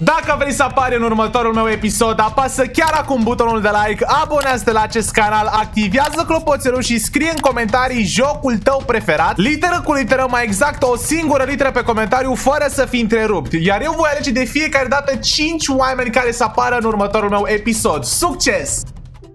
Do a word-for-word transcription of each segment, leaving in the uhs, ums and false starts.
Dacă vrei să apari în următorul meu episod, apasă chiar acum butonul de like, abonează-te la acest canal, activează clopoțelul și scrie în comentarii jocul tău preferat, literă cu literă, mai exact o singură literă pe comentariu fără să fii întrerupt. Iar eu voi alege de fiecare dată cinci oameni care să apară în următorul meu episod. Succes!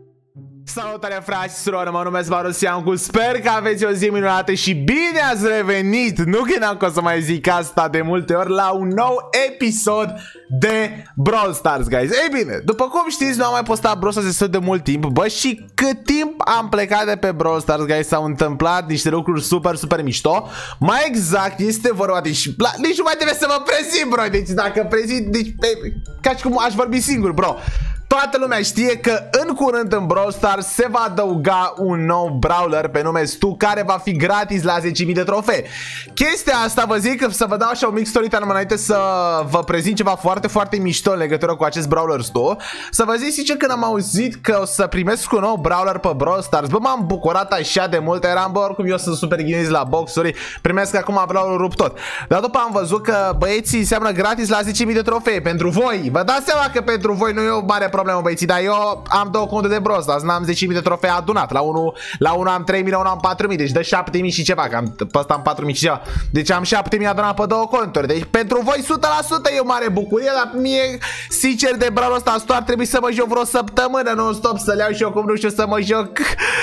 Salutare frați și surori, mă numesc Varusiancu, sper că aveți o zi minunată și bine ați revenit, nu gândeam că o să mai zic asta de multe ori, la un nou episod de Brawl Stars, guys. Ei bine, după cum știți, nu am mai postat Brawl Stars destul de mult timp, bă, și cât timp am plecat de pe Brawl Stars, guys, s-au întâmplat niște lucruri super, super mișto. Mai exact, este vorba, deci, la, nici nu mai trebuie să mă prezint, bro, deci dacă prezint, deci, pe, ca și cum aș vorbi singur, bro. Toată lumea știe că în curând în Brawl Stars se va adăuga un nou brawler pe nume Stu, care va fi gratis la zece mii de trofee. Chestia asta vă zic să vă dau așa un mic story time înainte să vă prezint ceva foarte, foarte mișto în legătură cu acest brawler Stu. Să vă zic sincer, când am auzit că o să primesc un nou brawler pe Brawl Stars, bă, m-am bucurat așa de mult. Eram, bă, oricum eu sunt super ghinezi la boxuri, primesc acum brawler rup tot. Dar după am văzut că băieții înseamnă gratis la zece mii de trofee pentru voi. Vă dați seama că pentru voi nu e o mare problemă, băieții, dar eu am două conte de Brawl Stars, n-am zece mii de trofee adunat. La unul, la unul am trei mii, la unul am patru mii, deci dă șapte mii și ceva, că am, pe ăsta am patru mii și ceva. Deci am șapte mii adunat pe două conturi. Deci pentru voi o sută la sută e o mare bucurie, dar mie, sincer, de Brawl ăsta ar trebui să mă joc vreo săptămână non-stop, să le iau și eu cum nu știu să mă joc.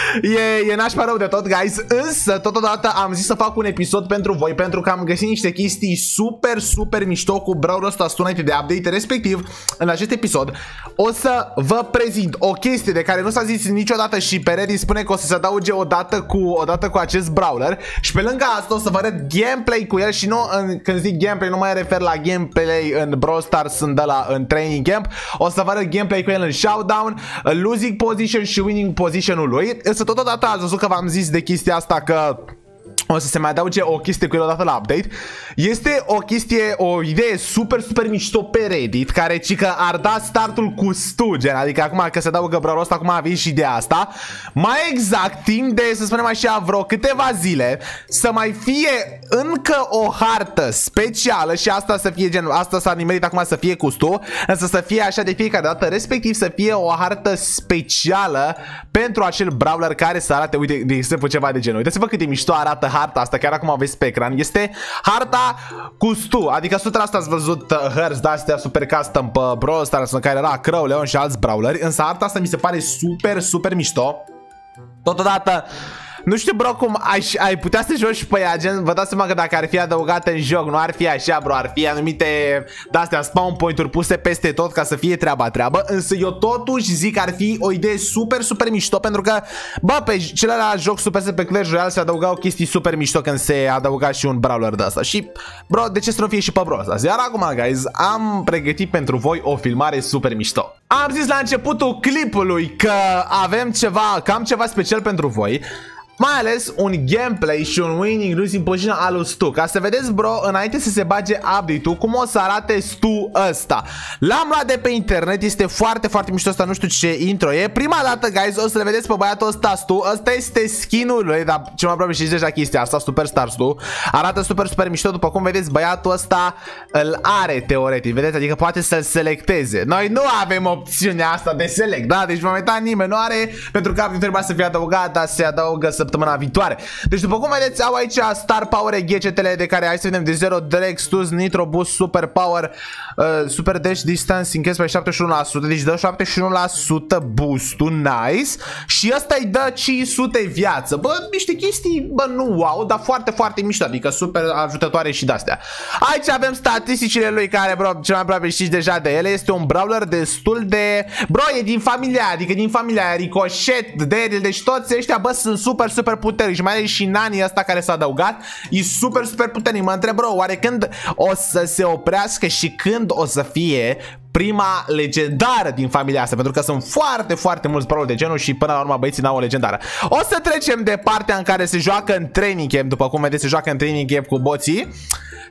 E, e nașpa rău de tot, guys. Însă, totodată am zis să fac un episod pentru voi, pentru că am găsit niște chestii super, super mișto cu Brawl ăsta înainte de update. Respectiv, în acest episod o să vă prezint o chestie de care nu s-a zis niciodată și pe Reddit spune că o să se adauge odată cu, odată cu acest brawler. Și pe lângă asta o să vă arăt gameplay cu el. Și nu, în, când zic gameplay, nu mai refer la gameplay în Brawl Stars, sunt de la în training camp. O să vă arăt gameplay cu el în showdown, losing position și winning position-ul lui. Însă totodată ați văzut că v-am zis de chestia asta că o să se mai adauge o chestie cu el odată la update. Este o chestie, o idee super, super mișto pe Reddit, care ci că ar da startul cu Stu, gen, adică acum că se adaugă brawler ăsta, acum a venit și ideea asta. Mai exact, timp de, să spunem așa, vreo câteva zile, să mai fie încă o hartă specială. Și asta să fie gen, asta s-a nimerit acum să fie cu Stu, însă să fie așa de fiecare dată, respectiv să fie o hartă specială pentru acel brawler care să arate, uite, de exemplu, ceva de genul. Uitați-vă cât de mișto arată harta asta, chiar acum aveți pe ecran. Este harta cu Stu, adică o sută la sută ați văzut uh, hărți de-astea super custom pe Brawl Stars în care era Crow, Leon și alți brawleri. Însă harta asta mi se pare super, super mișto. Totodată, nu știu, bro, cum ai, ai putea să joci pe ea, gen, vă dați seama că dacă ar fi adăugată în joc, nu ar fi așa, bro, ar fi anumite de-astea spawn point-uri puse peste tot ca să fie treaba treabă. Însă eu totuși zic că ar fi o idee super, super mișto, pentru că, bă, pe celălalt joc super pe Clash Royale se adăugau chestii super mișto când se adăuga și un brawler de asta. Și, bro, de ce să nu fie și pe Brawl Stars? Iar acum, guys, am pregătit pentru voi o filmare super mișto. Am zis la începutul clipului că avem ceva, cam ceva special pentru voi. Mai ales un gameplay și un winning losing position al lui Stu. Ca să vedeți, bro, înainte să se bage update-ul, cum o să arate Stu ăsta. L-am luat de pe internet, este foarte, foarte mișto ăsta, nu știu ce intro e. Prima dată, guys, o să le vedeți pe băiatul ăsta Stu. Ăsta este skin-ul lui, dar cel mai probabil știți deja chestia asta, Superstar Stu. Arată super, super mișto, după cum vedeți, băiatul ăsta îl are teoretic, vedeți? Adică poate să-l selecteze. Noi nu avem opțiunea asta de select, da? Deci momentan nimeni nu are, pentru că update trebuia să fie adăugat, dar se adaugă săptămâna viitoare. Deci după cum vedeți, au aici Star Power, gadgetele de care hai să vedem de zero, Drag, Stuz, Nitro Boost, Super Power, uh, Super Dash, Distance, Increase pe șaptezeci și unu la sută, deci dă șaptezeci și unu la sută boost-ul, nice. Și ăsta îi dă cinci sute viață. Bă, niște chestii, bă, nu wow, dar foarte, foarte mișto, adică super ajutătoare și de-astea. Aici avem statisticile lui care, bro, cel mai probabil știți deja de ele. Este un brawler destul de, bro, e din familia, adică din familia Ricochet, Daryl, deci toți ăștia, bă, sunt super, super puternici. Mai ales și Nani ăsta care s-a adăugat, e super, super puternic. Mă întreb, bro, oare când o să se oprească și când o să fie prima legendară din familia asta, pentru că sunt foarte, foarte mulți brawler de genul și până la urmă băieții n-au o legendară. O să trecem de partea în care se joacă în training camp, după cum vedeți, se joacă în training camp cu boții.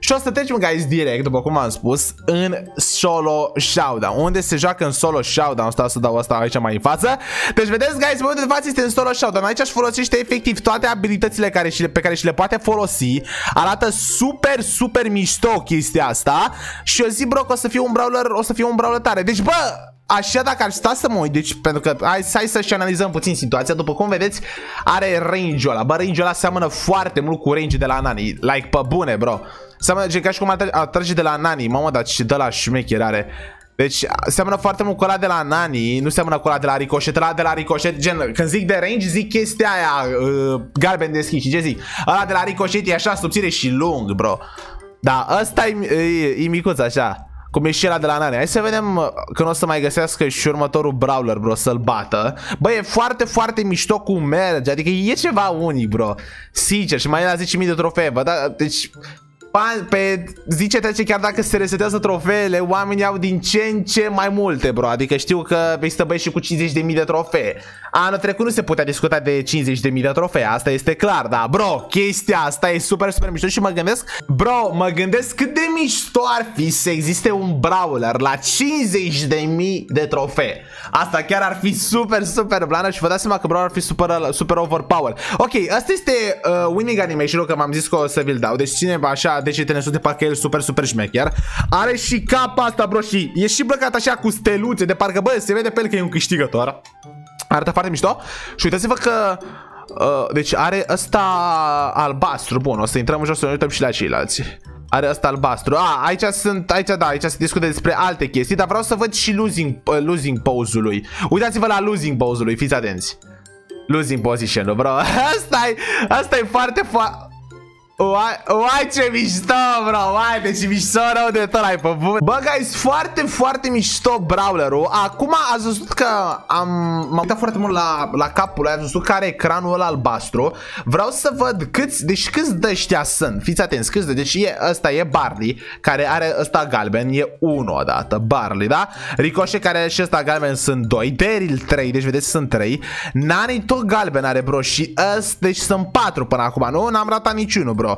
Și o să trecem, guys, direct, după cum am spus, în solo showdown. Unde se joacă în solo showdown. Stau să dau asta aici mai în față. Deci, vedeți, guys, în momentul de față este în solo showdown. Aici își folosește efectiv toate abilitățile care și le, pe care și le poate folosi. Arată super, super mișto chestia asta. Și eu zic, bro, că o să fie un brawler, o să fie un brawler tare. Deci, bă, așa dacă ar sta să mă uit, deci pentru că hai, hai să-și analizăm puțin situația. După cum vedeți, are range-ul ăla. Bă, range-ul ăla seamănă foarte mult cu range de la Nani. Like, pe bune, bro. Seamănă ca și cum atrage de la Nani. Mamă, dar ce de la șmecher are. Deci seamănă foarte mult cu ăla de la Nani. Nu seamănă cu ăla de la Ricochet. Ăla de la Ricochet, gen, când zic de range, zic chestia aia uh, galben deschis. Și ce zic? Ăla de la Ricochet e așa subțire și lung, bro. Da, ăsta e, e, e micuț așa. Cum e și ăla de la Nani. Hai să vedem când o să mai găsească și următorul brawler, bro, să-l bată. Bă, e foarte, foarte mișto cum merge. Adică e ceva unic, bro. Sincer, și mai e la zece mii de trofee, bă, da, deci pe zi ce trece, chiar dacă se resetează trofeele, oamenii au din ce în ce mai multe, bro. Adică știu că există băieți și cu cincizeci de mii de trofee. Anul trecut nu se putea discuta de cincizeci de mii de trofee, asta este clar, da, bro, chestia asta e super, super mișto. Și mă gândesc, bro, mă gândesc cât de mișto ar fi să existe un brawler la cincizeci de mii de trofee. Asta chiar ar fi super, super blană. Și vă dați seama că brawler ar fi super, super overpower. Ok, asta este uh, winning animation-ul, că m-am zis că o să vi-l dau. Deci cineva așa degetele sus de parcă el super, super șmecher. Are și capa asta, bro, și e și blăcat așa cu steluțe, de parcă, bă, se vede pe el că e un câștigător. Arată foarte mișto. Și uitați-vă că uh, deci are ăsta albastru. Bun, o să intrăm în jos să ne uităm și la ceilalți. Are ăsta albastru. A, aici sunt, aici da, aici se discută despre alte chestii. Dar vreau să văd și losing, uh, losing pose-ului. Uitați-vă la losing pose-ului, fiți atenți. Losing position-ul, bro. Asta e, asta e foarte foarte... Uai, uai, ce mișto, bro. Uai, deci mișto rău de tot, ai pe bun. Bă, guys, foarte, foarte mișto brawlerul. Acum ați văzut că am m-am uitat foarte mult la, la capul ăla. Ați văzut că are ecranul ăla albastru. Vreau să văd câți, deci câți de ăștia sunt. Fiți atenți, câți de, deci e, ăsta e Barley, care are ăsta galben, e unu odată, Barley, da? Ricochet, care are și ăsta galben, sunt doi. Daryl trei, deci vedeți sunt trei. Nani tot galben are, bro. Și ăsta, deci sunt patru până acum, nu? N-am ratat niciunul, bro.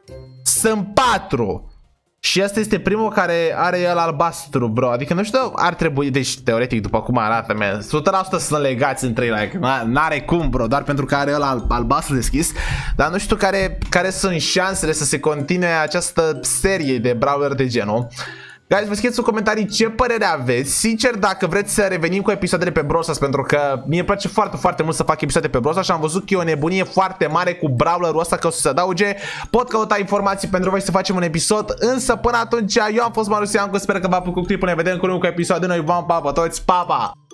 Sunt patru. Și asta este primul care are el albastru, bro. Adică nu știu, ar trebui, deci teoretic după cum arată, man, o sută la sută sunt legați între ei, like, n-are cum, bro, doar pentru că are el al albastru deschis. Dar nu știu care, care sunt șansele să se continue această serie de brawler de genul. Guys, vă scrieți în comentarii ce părere aveți. Sincer, dacă vreți să revenim cu episoadele pe Brawl Stars, pentru că mie îmi place foarte, foarte mult să fac episoade pe Brawl Stars și am văzut că e o nebunie foarte mare cu brawlerul ăsta, că o să se adauge. Pot căuta informații pentru voi să facem un episod, însă până atunci eu am fost Marusiancu, sper că v-a plăcut clipul, ne vedem cu un nou episod, noi v-am pa, pa toți, pa, pa!